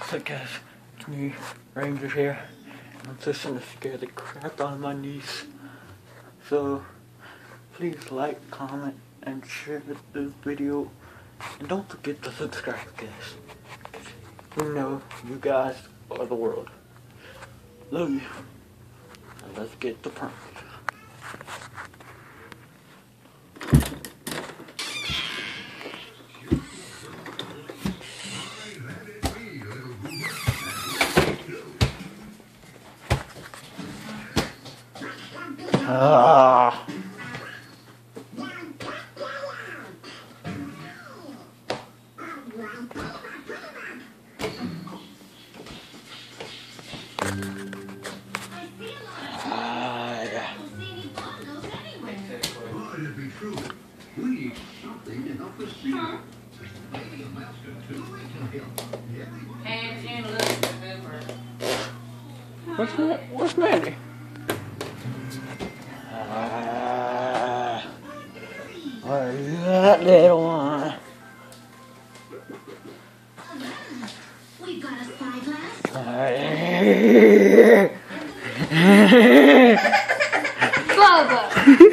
What's up, guys? It's me, Ranger here. I'm just gonna scare the crap out of my niece. So, please like, comment, and share this video. And don't forget to subscribe, guys. You know, you guys are the world. Love you. Now let's get the prank. Ah. What's Mandy? Where's that little one? We've got a spyglass. Bubba!